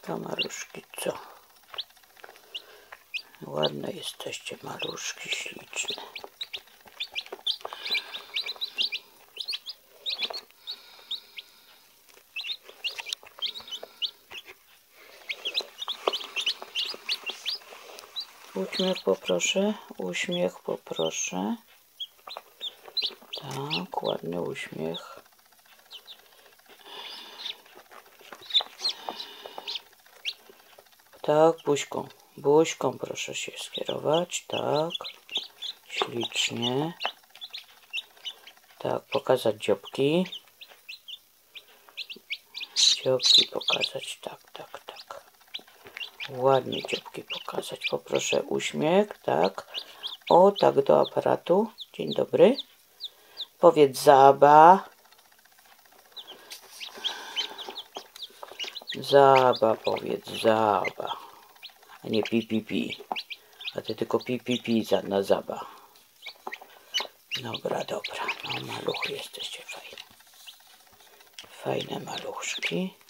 To maluszki co? Ładne jesteście maluszki, śliczne. Uśmiech poproszę, uśmiech poproszę. Tak, ładny uśmiech. Tak, buźką. Buźką proszę się skierować. Tak, ślicznie. Tak, pokazać dzióbki. Dzióbki pokazać, tak, tak, tak. Ładnie dzióbki pokazać. Poproszę uśmiech, tak. O, tak, do aparatu. Dzień dobry. Powiedz Zaba. Zaba, powiedz Zaba. A nie pi, pi, pi. A ty tylko pi, pi, pi na Zaba. Dobra, dobra. No maluchy jesteście fajne. Fajne maluszki.